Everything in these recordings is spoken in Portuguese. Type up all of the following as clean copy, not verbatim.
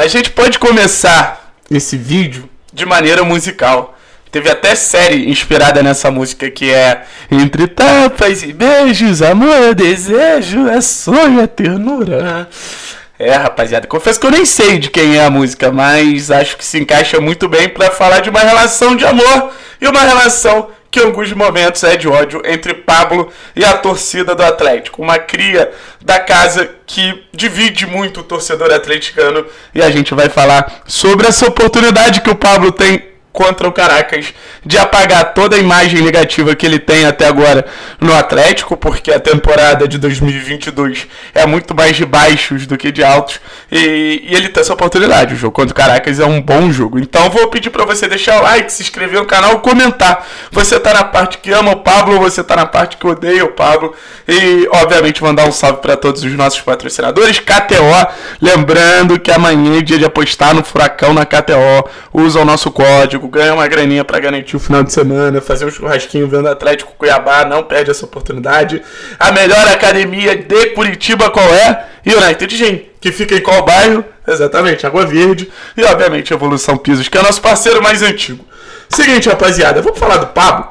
A gente pode começar esse vídeo de maneira musical. Teve até série inspirada nessa música, que é Entre tapas e beijos, amor, desejo, é sonho, é ternura. Rapaziada, confesso que eu nem sei de quem é a música, mas acho que se encaixa muito bem pra falar de uma relação de amor e uma relação que em alguns momentos é de ódio entre Pablo e a torcida do Atlético. Uma cria da casa que divide muito o torcedor atleticano, e a gente vai falar sobre essa oportunidade que o Pablo tem contra o Caracas de apagar toda a imagem negativa que ele tem até agora no Atlético, porque a temporada de 2022 é muito mais de baixos do que de altos, e ele tem essa oportunidade. O jogo contra o Caracas é um bom jogo. Então vou pedir para você deixar o like, se inscrever no canal, comentar. Você tá na parte que ama o Pablo ou você tá na parte que odeia o Pablo, e obviamente mandar um salve para todos os nossos patrocinadores. KTO, lembrando que amanhã é dia de apostar no Furacão na KTO. Usa o nosso código, ganha uma graninha pra garantir o final de semana, fazer um churrasquinho vendo Atlético Cuiabá, não perde essa oportunidade. A melhor academia de Curitiba qual é? United Gym, que fica em qual bairro? Exatamente, Água Verde. E obviamente Evolução Pisos, que é nosso parceiro mais antigo. Seguinte, rapaziada, vamos falar do Pablo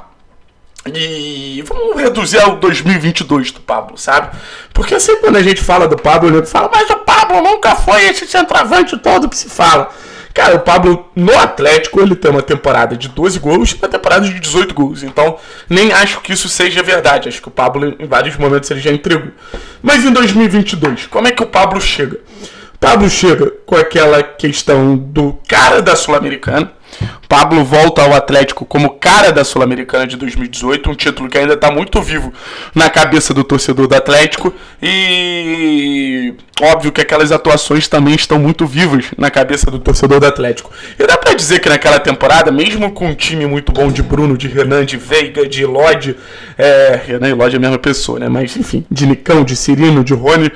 e vamos reduzir ao 2022 do Pablo, sabe? Porque sempre quando a gente fala do Pablo, ele fala, mas o Pablo nunca foi esse centroavante todo que se fala. Cara, o Pablo no Atlético, ele tem uma temporada de 12 gols e uma temporada de 18 gols. Então, nem acho que isso seja verdade. Acho que o Pablo, em vários momentos, ele já entregou. Mas em 2022, como é que o Pablo chega? O Pablo chega com aquela questão do cara da Sul-Americana. O Pablo volta ao Atlético como cara da Sul-Americana de 2018, um título que ainda está muito vivo na cabeça do torcedor do Atlético, e óbvio que aquelas atuações também estão muito vivas na cabeça do torcedor do Atlético. E dá pra dizer que naquela temporada, mesmo com um time muito bom de Bruno, de Renan, de Veiga, de Lodi, Renan e Lodi é a mesma pessoa, né? Mas enfim, de Nicão, de Cirino, de Rony,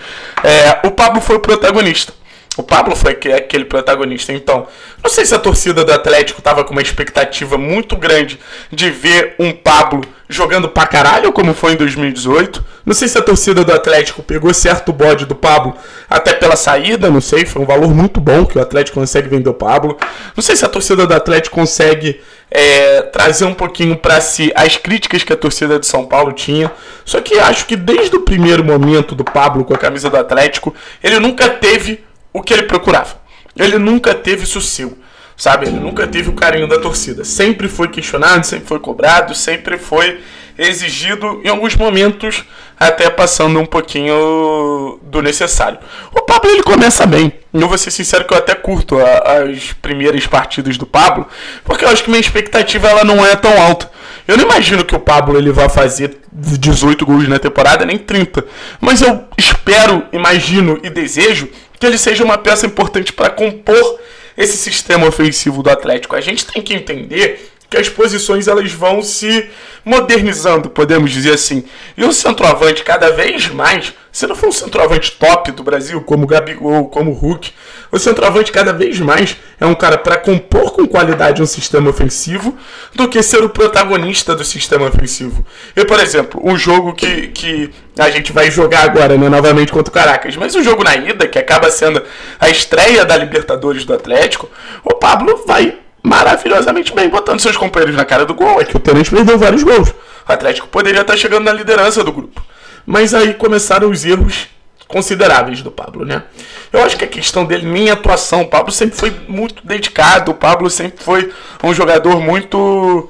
o Pablo foi o protagonista. O Pablo foi aquele protagonista. Então, não sei se a torcida do Atlético estava com uma expectativa muito grande de ver um Pablo jogando pra caralho, como foi em 2018. Não sei se a torcida do Atlético pegou certo bode do Pablo até pela saída, não sei. Foi um valor muito bom que o Atlético consegue vender o Pablo. Não sei se a torcida do Atlético consegue trazer um pouquinho pra si as críticas que a torcida de São Paulo tinha. Só que acho que desde o primeiro momento do Pablo com a camisa do Atlético, ele nunca teve o que ele procurava. Ele nunca teve sossego, sabe? Ele nunca teve o carinho da torcida. Sempre foi questionado, sempre foi cobrado, sempre foi exigido, em alguns momentos até passando um pouquinho do necessário. O Pablo, ele começa bem. Eu vou ser sincero que eu até curto as primeiras partidas do Pablo, porque eu acho que minha expectativa ela não é tão alta. Eu não imagino que o Pablo ele vai fazer 18 gols na temporada, nem 30. Mas eu espero, imagino e desejo que ele seja uma peça importante para compor esse sistema ofensivo do Atlético. A gente tem que entender que as posições elas vão se modernizando, podemos dizer assim. E o centroavante cada vez mais, se não for um centroavante top do Brasil, como o Gabigol, como o Hulk, o centroavante cada vez mais é um cara para compor com qualidade um sistema ofensivo do que ser o protagonista do sistema ofensivo. E, por exemplo, um jogo que a gente vai jogar agora, né, novamente contra o Caracas, mas o jogo na ida, que acaba sendo a estreia da Libertadores do Atlético, o Pablo vai maravilhosamente bem, botando seus companheiros na cara do gol. É que o Tenente perdeu vários gols. O Atlético poderia estar chegando na liderança do grupo. Mas aí começaram os erros consideráveis do Pablo, né? Eu acho que a questão dele, nem atuação, o Pablo sempre foi muito dedicado, o Pablo sempre foi um jogador muito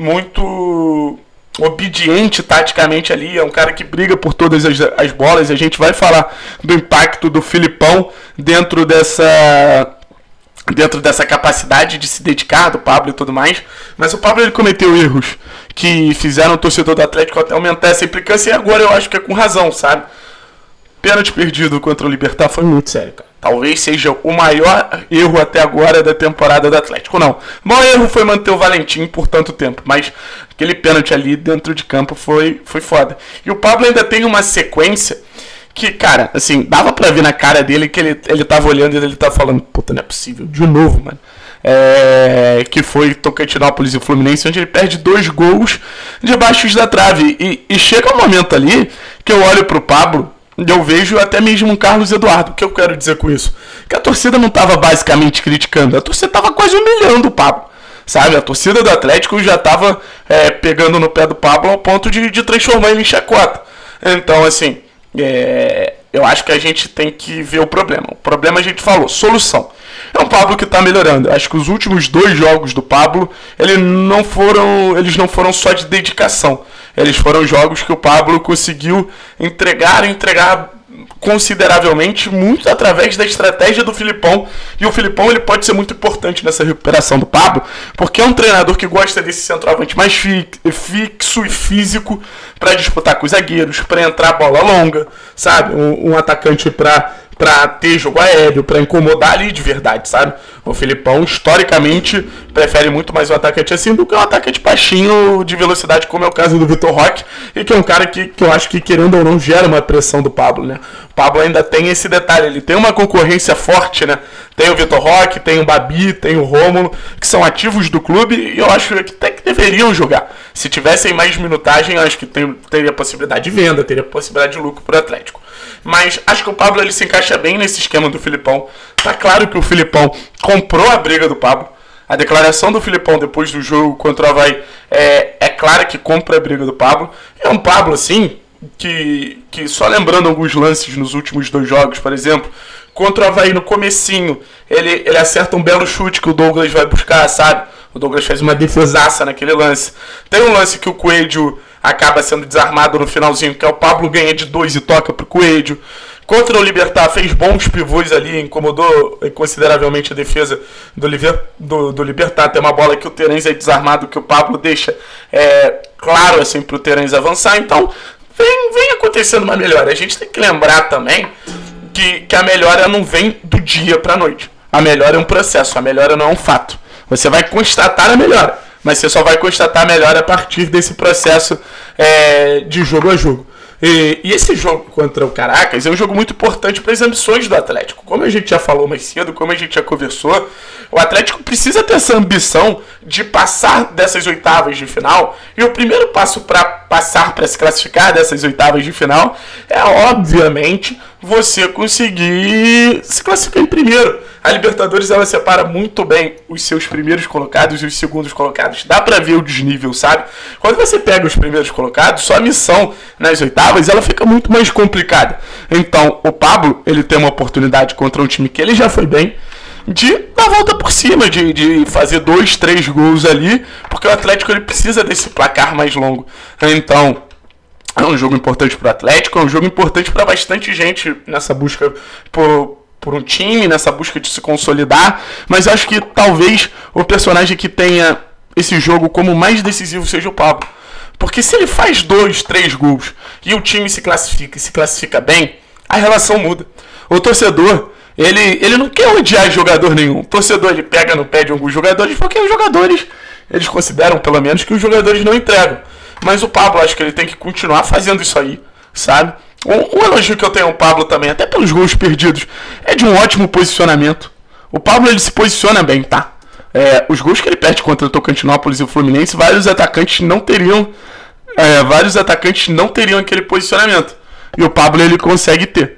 obediente taticamente ali, é um cara que briga por todas as bolas. A gente vai falar do impacto do Filipão dentro dessa capacidade de se dedicar do Pablo e tudo mais, mas o Pablo ele cometeu erros que fizeram o torcedor do Atlético até aumentar essa implicância, e agora eu acho que é com razão, sabe? Pênalti perdido contra o Libertad foi muito sério, cara. Talvez seja o maior erro até agora da temporada do Atlético. Não, o maior erro foi manter o Valentim por tanto tempo, mas aquele pênalti ali dentro de campo foi foda. E o Pablo ainda tem uma sequência que, cara, assim, dava pra ver na cara dele que ele tava olhando e ele tava falando, puta, não é possível, de novo, mano. Que foi Tocantinópolis e Fluminense, onde ele perde 2 gols debaixo da trave. E chega um momento ali que eu olho pro Pablo eu vejo até mesmo um Carlos Eduardo. O que eu quero dizer com isso? Que a torcida não estava basicamente criticando, a torcida estava quase humilhando o Pablo. Sabe, a torcida do Atlético já estava pegando no pé do Pablo ao ponto de transformar ele em chacota. Então, assim, eu acho que a gente tem que ver o problema. O problema a gente falou, solução. É um Pablo que está melhorando. Eu acho que os últimos 2 jogos do Pablo, eles não foram só de dedicação. Eles foram jogos que o Pablo conseguiu entregar consideravelmente, muito através da estratégia do Filipão. E o Filipão ele pode ser muito importante nessa recuperação do Pablo, porque é um treinador que gosta desse centroavante mais fixo e físico para disputar com os zagueiros, para entrar bola longa, sabe? Um atacante para ter jogo aéreo, para incomodar ali de verdade, sabe? O Filipão, historicamente, prefere muito mais um atacante assim do que um atacante baixinho de velocidade, como é o caso do Vitor Roque, e que é um cara que eu acho que, querendo ou não, gera uma pressão do Pablo, né? O Pablo ainda tem esse detalhe, ele tem uma concorrência forte, né? Tem o Vitor Roque, tem o Babi, tem o Rômulo, que são ativos do clube, e eu acho que até que deveriam jogar. Se tivessem mais minutagem, eu acho que teria possibilidade de venda, teria possibilidade de lucro para o Atlético. Mas acho que o Pablo ele se encaixa bem nesse esquema do Filipão. Tá claro que o Filipão comprou a briga do Pablo. A declaração do Filipão depois do jogo contra o Avaí é clara que compra a briga do Pablo. É um Pablo, assim, que só lembrando alguns lances nos últimos 2 jogos, por exemplo, contra o Avaí no comecinho, ele acerta um belo chute que o Douglas vai buscar, sabe? O Douglas faz uma defesaça naquele lance. Tem um lance que o Coelho acaba sendo desarmado no finalzinho, que é o Pablo ganha de 2 e toca pro Coelho. Contra o Libertad, fez bons pivôs ali, incomodou consideravelmente a defesa do Libertad. Tem uma bola que o Terence é desarmado, que o Pablo deixa claro assim pro Terence avançar. Então, vem acontecendo uma melhora. A gente tem que lembrar também que a melhora não vem do dia pra noite. A melhora é um processo, a melhora não é um fato. Você vai constatar a melhora, mas você só vai constatar a melhora a partir desse processo de jogo a jogo. E esse jogo contra o Caracas é um jogo muito importante para as ambições do Atlético. Como a gente já falou mais cedo, como a gente já conversou, o Atlético precisa ter essa ambição de passar dessas oitavas de final. E o primeiro passo para passar, para se classificar dessas oitavas de final, é obviamente você conseguir se classificar em primeiro. A Libertadores ela separa muito bem os seus primeiros colocados e os segundos colocados. Dá pra ver o desnível, sabe? Quando você pega os primeiros colocados, sua missão nas oitavas ela fica muito mais complicada. Então, o Pablo ele tem uma oportunidade contra um time que ele já foi bem, de dar a volta por cima, de fazer 2, 3 gols ali, porque o Atlético ele precisa desse placar mais longo. Então, é um jogo importante para o Atlético, é um jogo importante para bastante gente nessa busca por um time, nessa busca de se consolidar, mas acho que talvez o personagem que tenha esse jogo como mais decisivo seja o Pablo. Porque se ele faz 2, 3 gols e o time se classifica bem, a relação muda. O torcedor, ele não quer odiar jogador nenhum. O torcedor ele pega no pé de alguns jogadores porque os jogadores, eles consideram pelo menos que os jogadores não entregam. Mas o Pablo, acho que ele tem que continuar fazendo isso aí, sabe? Um elogio que eu tenho ao Pablo também, até pelos gols perdidos, é de um ótimo posicionamento. O Pablo, ele se posiciona bem, tá? Os gols que ele perde contra o Tocantinópolis e o Fluminense, vários atacantes não teriam aquele posicionamento. E o Pablo, ele consegue ter.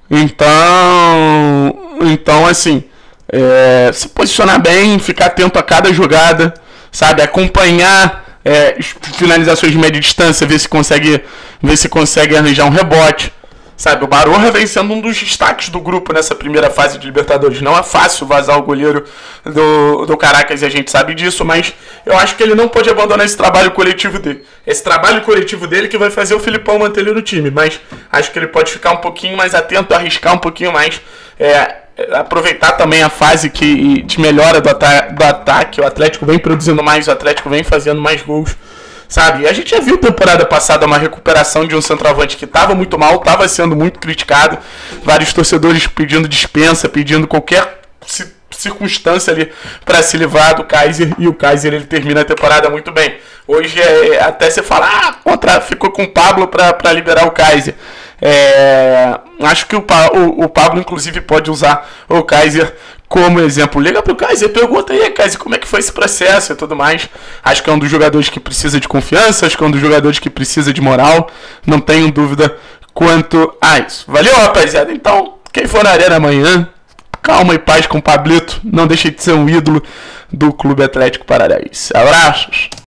Então assim, se posicionar bem, ficar atento a cada jogada, sabe? Acompanhar finalizações de média distância, ver se consegue arranjar um rebote, sabe? O Baroja vem sendo um dos destaques do grupo nessa primeira fase de Libertadores. Não é fácil vazar o goleiro do Caracas e a gente sabe disso, mas eu acho que ele não pode abandonar esse trabalho coletivo dele. Esse trabalho coletivo dele que vai fazer o Filipão manter ele no time, mas acho que ele pode ficar um pouquinho mais atento, arriscar um pouquinho mais, aproveitar também a fase de melhora do ataque. O Atlético vem produzindo mais, o Atlético vem fazendo mais gols, sabe? E a gente já viu temporada passada uma recuperação de um centroavante que estava muito mal, estava sendo muito criticado, vários torcedores pedindo dispensa, pedindo qualquer circunstância ali para se livrar do Kaiser, e o Kaiser ele termina a temporada muito bem. Hoje até você fala, ficou com o Pablo para liberar o Kaiser. Acho que o Pablo inclusive pode usar o Kaiser como exemplo. Liga pro Kaiser, pergunta aí, Kaiser, como é que foi esse processo e tudo mais. Acho que é um dos jogadores que precisa de confiança, acho que é um dos jogadores que precisa de moral, não tenho dúvida quanto a isso. Valeu, rapaziada? Então, quem for na arena amanhã, calma e paz com o Pablito. Não deixe de ser um ídolo do Clube Atlético Paranaense. Abraços!